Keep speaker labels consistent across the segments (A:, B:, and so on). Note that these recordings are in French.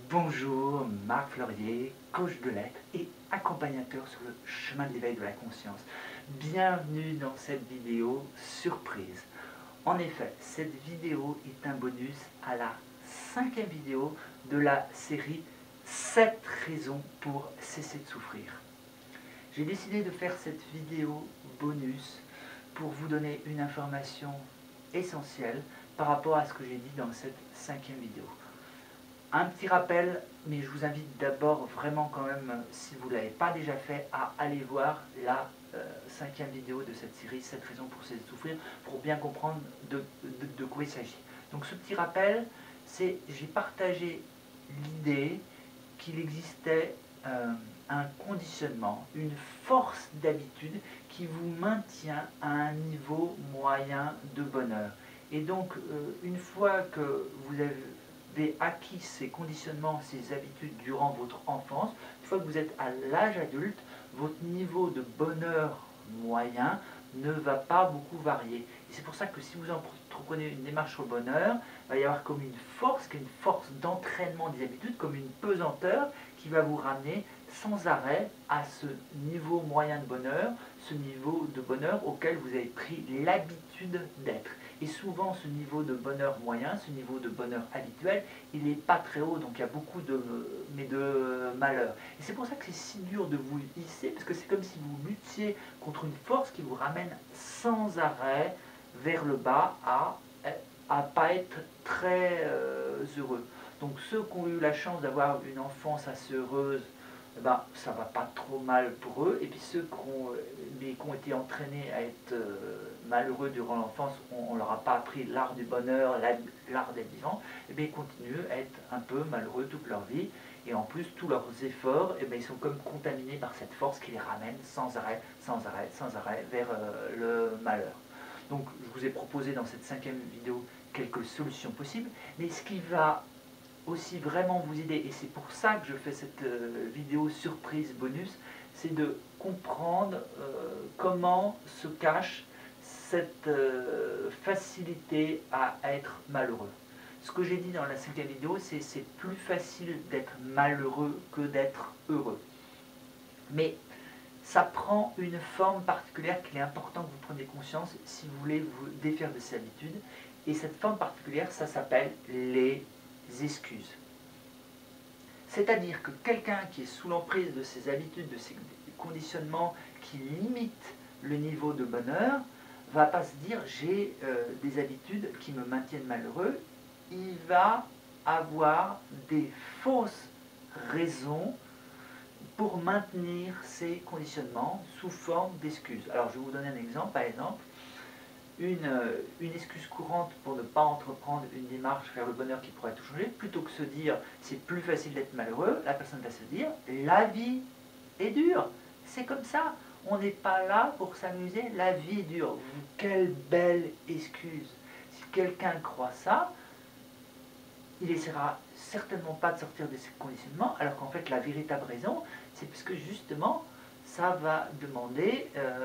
A: Bonjour, Marc Fleurier, coach de lettres et accompagnateur sur le chemin de l'éveil de la conscience. Bienvenue dans cette vidéo surprise. En effet, cette vidéo est un bonus à la 5e vidéo de la série 7 raisons pour cesser de souffrir. J'ai décidé de faire cette vidéo bonus pour vous donner une information essentielle par rapport à ce que j'ai dit dans cette 5e vidéo. Un petit rappel, mais je vous invite d'abord vraiment quand même, si vous ne l'avez pas déjà fait, à aller voir la 5e vidéo de cette série, 7 raisons pour cesser de souffrir, pour bien comprendre de quoi il s'agit. Donc ce petit rappel, c'est j'ai partagé l'idée qu'il existait un conditionnement, une force d'habitude qui vous maintient à un niveau moyen de bonheur. Et donc, une fois que vous avez acquis ces conditionnements, ces habitudes durant votre enfance, une fois que vous êtes à l'âge adulte, votre niveau de bonheur moyen ne va pas beaucoup varier. Et c'est pour ça que si vous entreprenez une démarche sur le bonheur, il va y avoir comme une force, qui est une force d'entraînement des habitudes, comme une pesanteur qui va vous ramener sans arrêt à ce niveau moyen de bonheur, ce niveau de bonheur auquel vous avez pris l'habitude d'être. Et souvent, ce niveau de bonheur moyen, ce niveau de bonheur habituel, il n'est pas très haut, donc il y a beaucoup de malheur. Et c'est pour ça que c'est si dur de vous hisser, parce que c'est comme si vous luttiez contre une force qui vous ramène sans arrêt vers le bas à pas être très heureux. Donc ceux qui ont eu la chance d'avoir une enfance assez heureuse, eh ben, ça va pas trop mal pour eux. Et puis ceux qui ont été entraînés à être malheureux durant l'enfance, on ne leur a pas appris l'art du bonheur, l'art d'être vivant, et bien ils continuent à être un peu malheureux toute leur vie. Et en plus, tous leurs efforts, eh bien, ils sont comme contaminés par cette force qui les ramène sans arrêt, sans arrêt, sans arrêt vers le malheur. Donc je vous ai proposé dans cette 5e vidéo quelques solutions possibles, mais ce qui va aussi vraiment vous aider, et c'est pour ça que je fais cette vidéo surprise bonus, c'est de comprendre comment se cache cette facilité à être malheureux. Ce que j'ai dit dans la 5e vidéo, c'est plus facile d'être malheureux que d'être heureux. Mais ça prend une forme particulière qu'il est important que vous preniez conscience si vous voulez vous défaire de ces habitudes. Et cette forme particulière, ça s'appelle les excuses. C'est-à-dire que quelqu'un qui est sous l'emprise de ses habitudes, de ses conditionnements qui limitent le niveau de bonheur, va pas se dire j'ai des habitudes qui me maintiennent malheureux. Il va avoir des fausses raisons pour maintenir ces conditionnements sous forme d'excuses. Alors je vais vous donner un exemple. Par exemple, une excuse courante pour ne pas entreprendre une démarche vers le bonheur qui pourrait tout changer, plutôt que se dire c'est plus facile d'être malheureux, la personne va se dire la vie est dure, c'est comme ça, on n'est pas là pour s'amuser, la vie est dure. Quelle belle excuse. Si quelqu'un croit ça, il essaiera certainement pas de sortir de ces conditionnements, alors qu'en fait la véritable raison, c'est parce que justement ça va demander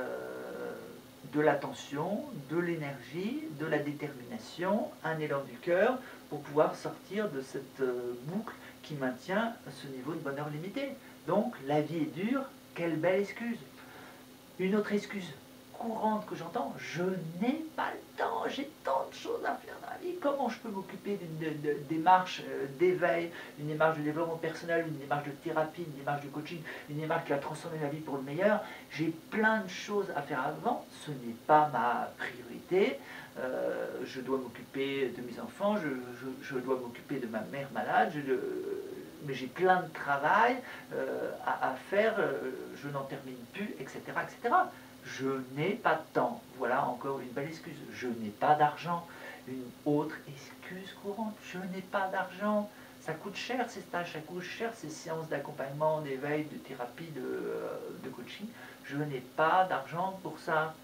A: de l'attention, de l'énergie, de la détermination, un élan du cœur pour pouvoir sortir de cette boucle qui maintient ce niveau de bonheur limité. Donc la vie est dure, quelle belle excuse. Une autre excuse courante que j'entends, je n'ai pas le temps, j'ai tant de choses à faire dans la vie, comment je peux m'occuper d'une démarche d'éveil, une démarche de développement personnel, une démarche de thérapie, une démarche de coaching, une démarche qui va transformer ma vie pour le meilleur, j'ai plein de choses à faire avant, ce n'est pas ma priorité, je dois m'occuper de mes enfants, je dois m'occuper de ma mère malade, mais j'ai plein de travail à faire, je n'en termine plus, etc., etc. Je n'ai pas de temps. Voilà encore une belle excuse. Je n'ai pas d'argent. Une autre excuse courante. Je n'ai pas d'argent. Ça coûte cher ces stages, ça coûte cher ces séances d'accompagnement, d'éveil, de thérapie, de coaching. Je n'ai pas d'argent pour ça.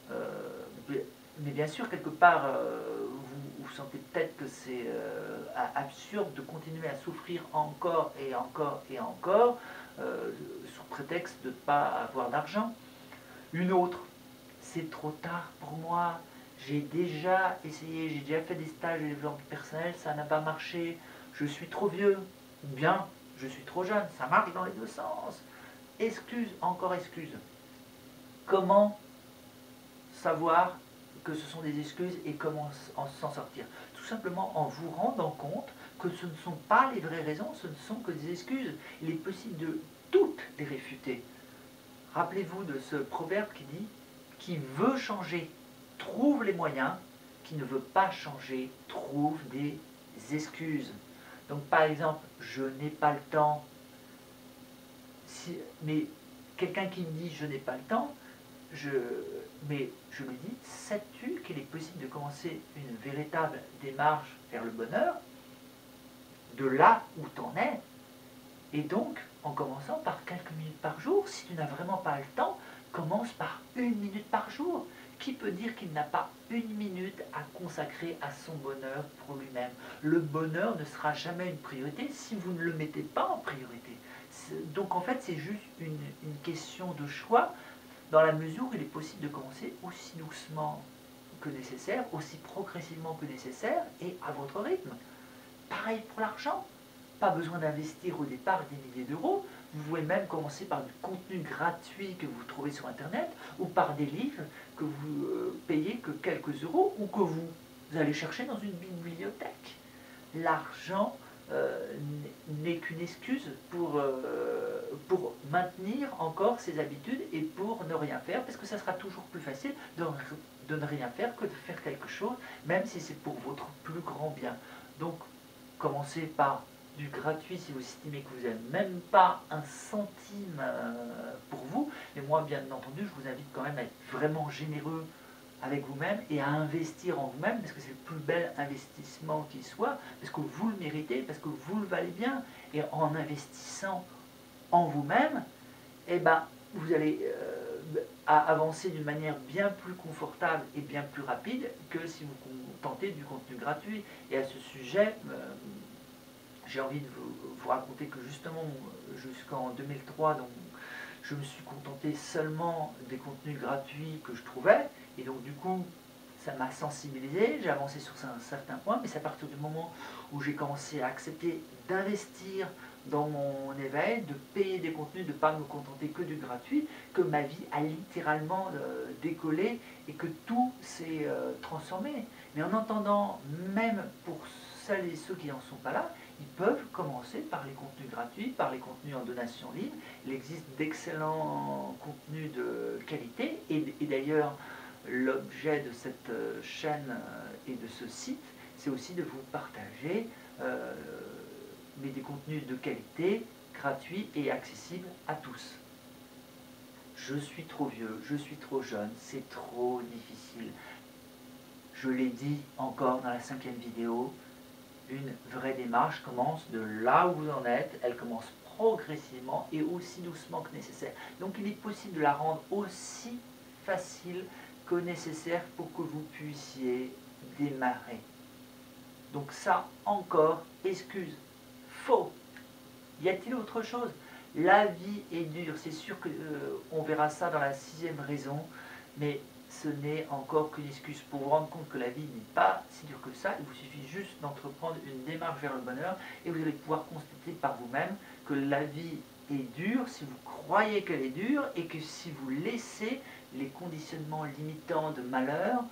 A: Mais bien sûr, quelque part, vous sentez peut-être que c'est absurde de continuer à souffrir encore et encore et encore sous prétexte de ne pas avoir d'argent. Une autre, c'est trop tard pour moi, j'ai déjà essayé, j'ai déjà fait des stages de développement personnel, ça n'a pas marché, je suis trop vieux. Ou bien, je suis trop jeune, ça marche dans les deux sens. Excuse, encore excuse. Comment savoir que ce sont des excuses et comment s'en sortir? Tout simplement en vous rendant compte que ce ne sont pas les vraies raisons, ce ne sont que des excuses. Il est possible de toutes les réfuter. Rappelez-vous de ce proverbe qui dit « Qui veut changer trouve les moyens, qui ne veut pas changer trouve des excuses ». Donc par exemple, je n'ai pas le temps, mais quelqu'un qui me dit je n'ai pas le temps, mais je lui dis, sais-tu qu'il est possible de commencer une véritable démarche vers le bonheur, de là où tu en es, et donc en commençant par quelques minutes par jour. Si tu n'as vraiment pas le temps, commence par 1 minute par jour. Qui peut dire qu'il n'a pas 1 minute à consacrer à son bonheur pour lui-même? Le bonheur ne sera jamais une priorité si vous ne le mettez pas en priorité. Donc en fait, c'est juste une question de choix, dans la mesure où il est possible de commencer aussi doucement que nécessaire, aussi progressivement que nécessaire, et à votre rythme. Pareil pour l'argent. Pas besoin d'investir au départ des milliers d'euros. Vous pouvez même commencer par du contenu gratuit que vous trouvez sur Internet, ou par des livres que vous payez que quelques euros, ou que vous allez chercher dans une bibliothèque. L'argent n'est qu'une excuse pour maintenir encore ses habitudes et pour ne rien faire, parce que ça sera toujours plus facile de ne rien faire que de faire quelque chose, même si c'est pour votre plus grand bien. Donc, commencez par du gratuit si vous estimez que vous n'avez même pas un centime pour vous. Et moi, bien entendu, je vous invite quand même à être vraiment généreux avec vous-même et à investir en vous-même, parce que c'est le plus bel investissement qui soit, parce que vous le méritez, parce que vous le valez bien. Et en investissant en vous-même, eh ben, vous allez avancer d'une manière bien plus confortable et bien plus rapide que si vous contentez du contenu gratuit. Et à ce sujet, j'ai envie de vous raconter que justement, jusqu'en 2003, donc, je me suis contenté seulement des contenus gratuits que je trouvais, et donc du coup, ça m'a sensibilisé, j'ai avancé sur un certain point, mais c'est à partir du moment où j'ai commencé à accepter d'investir dans mon éveil, de payer des contenus, de ne pas me contenter que du gratuit, que ma vie a littéralement décollé et que tout s'est transformé. Mais en entendant, même pour celles et ceux qui n'en sont pas là, ils peuvent commencer par les contenus gratuits, par les contenus en donation libre. Il existe d'excellents contenus de qualité, et d'ailleurs, l'objet de cette chaîne et de ce site, c'est aussi de vous partager mais des contenus de qualité, gratuits et accessibles à tous. Je suis trop vieux, je suis trop jeune, c'est trop difficile. Je l'ai dit encore dans la 5e vidéo, une vraie démarche commence de là où vous en êtes, elle commence progressivement et aussi doucement que nécessaire. Donc il est possible de la rendre aussi facile que nécessaire pour que vous puissiez démarrer. Donc ça, encore, excuse, faux. Y a-t-il autre chose? La vie est dure, c'est sûr qu'on verra ça dans la 6e raison, mais ce n'est encore qu'une excuse pour vous rendre compte que la vie n'est pas si dure que ça. Il vous suffit juste d'entreprendre une démarche vers le bonheur et vous allez pouvoir constater par vous-même que la vie est dure si vous croyez qu'elle est dure, et que si vous laissez les conditionnements limitants de malheur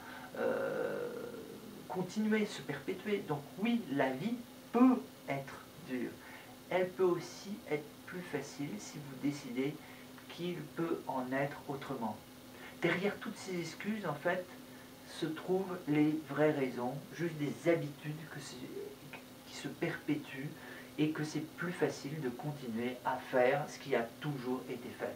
A: continuer, se perpétuer. Donc oui, la vie peut être dure. Elle peut aussi être plus facile si vous décidez qu'il peut en être autrement. Derrière toutes ces excuses, en fait, se trouvent les vraies raisons, juste des habitudes qui se perpétuent, et que c'est plus facile de continuer à faire ce qui a toujours été fait.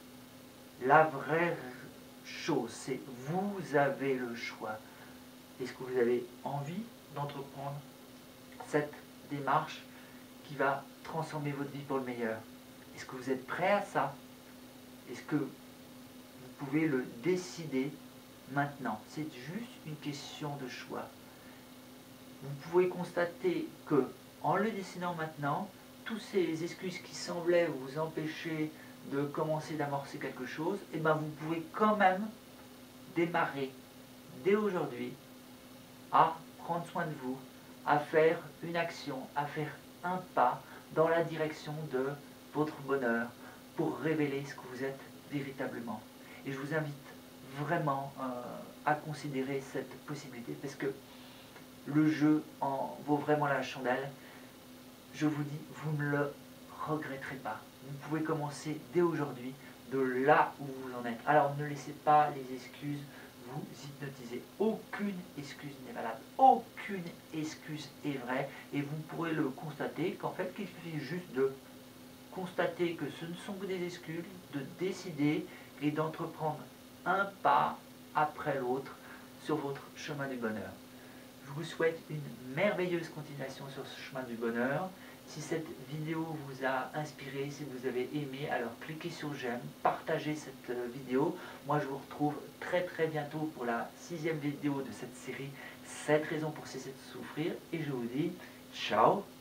A: La vraie chose, c'est vous avez le choix. Est-ce que vous avez envie d'entreprendre cette démarche qui va transformer votre vie pour le meilleur? Est-ce que vous êtes prêt à ça? Est-ce que vous pouvez le décider maintenant? C'est juste une question de choix. Vous pouvez constater que, en le décidant maintenant, toutes ces excuses qui semblaient vous empêcher de commencer, d'amorcer quelque chose, et ben vous pouvez quand même démarrer dès aujourd'hui à prendre soin de vous, à faire une action, à faire un pas dans la direction de votre bonheur pour révéler ce que vous êtes véritablement. Et je vous invite vraiment à considérer cette possibilité parce que le jeu en vaut vraiment la chandelle. Je vous dis, vous ne le regretterez pas. Vous pouvez commencer dès aujourd'hui de là où vous en êtes. Alors ne laissez pas les excuses vous hypnotiser. Aucune excuse n'est valable. Aucune excuse est vraie. Et vous pourrez le constater qu'en fait, il suffit juste de constater que ce ne sont que des excuses, de décider et d'entreprendre un pas après l'autre sur votre chemin du bonheur. Je vous souhaite une merveilleuse continuation sur ce chemin du bonheur. Si cette vidéo vous a inspiré, si vous avez aimé, alors cliquez sur j'aime, partagez cette vidéo. Moi je vous retrouve très bientôt pour la 6e vidéo de cette série, 7 raisons pour cesser de souffrir. Et je vous dis ciao